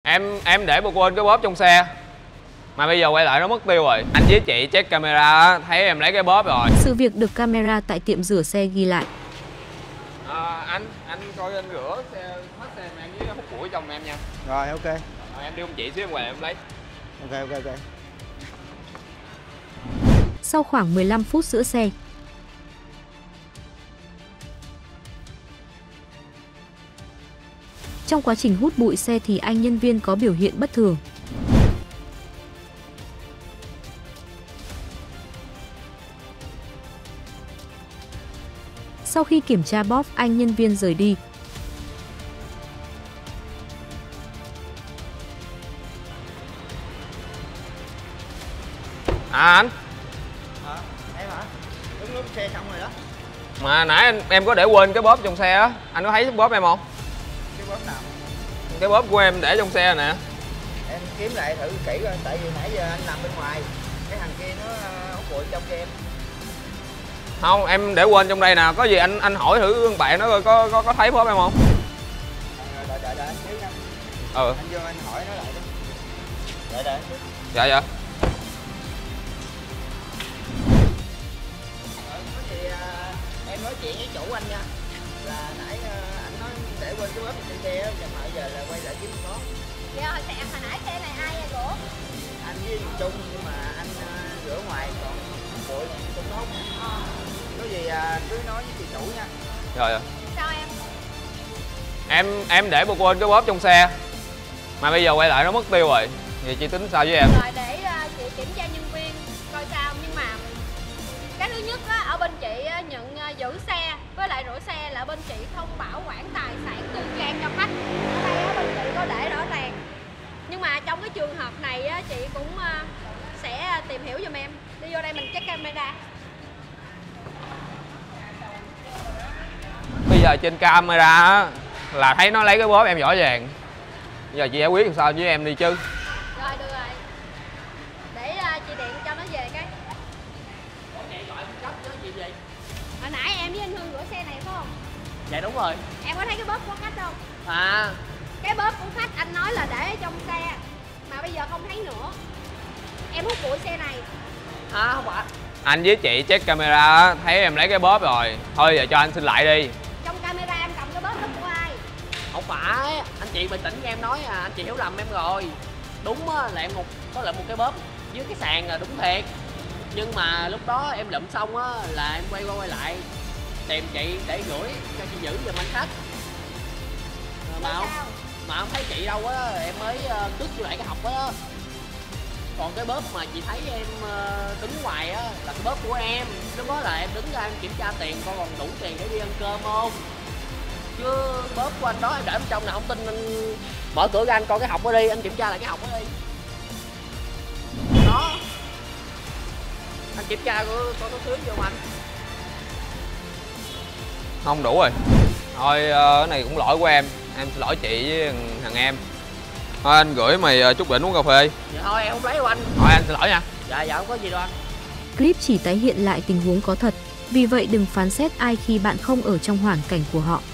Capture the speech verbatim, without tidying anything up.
Em em để một quên cái bóp trong xe, mà bây giờ quay lại nó mất tiêu rồi. Anh với chị check camera thấy em lấy cái bóp rồi. Sự việc được camera tại tiệm rửa xe ghi lại. À, anh anh coi anh rửa xe hết xe mà em với hút bụi trong em nha. Rồi ok. Rồi, em đi ông chị xíu em quay em lấy. Ok ok ok. Sau khoảng mười lăm phút rửa xe, trong quá trình hút bụi xe thì anh nhân viên có biểu hiện bất thường. Sau khi kiểm tra bóp, anh nhân viên rời đi. À anh. Hả? Em hả? Đứng lúc xe xong rồi đó. Mà nãy anh, em có để quên cái bóp trong xe á. Anh có thấy bóp em không? Cái bóp nào? Cái bóp của em để trong xe nè. Em kiếm lại thử kỹ coi, tại vì nãy giờ anh nằm bên ngoài, cái thằng kia nó hút bụi trong cho em. Không, em để quên trong đây nè, có gì anh anh hỏi thử bạn nó coi có có có thấy bóp em không? Đợi đợi đợi, đợi anh xíu nha. Ừ. Anh vô anh hỏi nó lại đi. Đợi đợi. Dạ dạ. Có gì em nói chuyện với chủ anh nha. Là nãy anh nói để quên cái bóp trên xe á, mà giờ là quay lại kiếm có. Dạ hồi, hồi nãy xe này ai rửa? Anh với thằng Trung, nhưng mà anh uh, rửa ngoài, còn bụi Trung nó hút. Ờ. Có gì uh, cứ nói với chị chủ nha. Rồi rồi. Sao em? Em em để một quên cái bóp trong xe, mà bây giờ quay lại nó mất tiêu rồi. Thì chị tính sao với em? Rồi để uh, chị kiểm tra nhân viên coi sao, nhưng mà cái thứ nhất á, ở bên chị nhận uh, giữ xe với lại rửa xe là bên chị không bảo quản tài sản tư trang cho khách. Ở đây á, bên chị có để rõ ràng. Nhưng mà trong cái trường hợp này á, chị cũng uh, sẽ tìm hiểu giùm em. Đi vô đây mình check camera. Bây giờ trên camera á, là thấy nó lấy cái bóp em rõ ràng. Bây giờ chị giải quyết làm sao với em đi chứ. Rồi được rồi. Để uh, chị điện cho nó về cái. Hồi nãy em với anh Hưng rửa xe này phải không? Dạ đúng rồi. Em có thấy cái bóp của khách không? À. Cái bóp của khách anh nói là để trong xe, mà bây giờ không thấy nữa. Em hút bụi xe này. À không ạ. Anh với chị check camera thấy em lấy cái bóp rồi. Thôi giờ cho anh xin lại đi. Trong camera em cầm cái bóp đó của ai? Không phải, anh chị bình tĩnh nghe em nói à, anh chị hiểu lầm em rồi. Đúng á, là em một có lại một cái bóp dưới cái sàn là đúng thiệt. Nhưng mà lúc đó em lụm xong á là em quay qua quay lại tìm chị để gửi cho chị giữ giùm anh khách. Mà không, mà không thấy chị đâu á, em mới uh, tước vô lại cái học đó. Còn cái bóp mà chị thấy em uh, đứng ngoài á là cái bóp của em. Lúc đó là em đứng ra em kiểm tra tiền coi còn đủ tiền để đi ăn cơm không. Chứ bóp của anh đó em để bên trong là không tin anh mở cửa ra anh coi cái học đó đi, anh kiểm tra lại cái học đó đi. Đó. Anh kiểm tra coi có thiếu vô không anh? Không đủ rồi. Thôi cái này cũng lỗi của em. Em xin lỗi chị với thằng em. Thôi anh gửi mày chút đỉnh uống cà phê. Dạ thôi em không lấy đâu anh. Thôi anh xin lỗi nha. Dạ dạ không có gì đâu anh. Clip chỉ tái hiện lại tình huống có thật, vì vậy đừng phán xét ai khi bạn không ở trong hoàn cảnh của họ.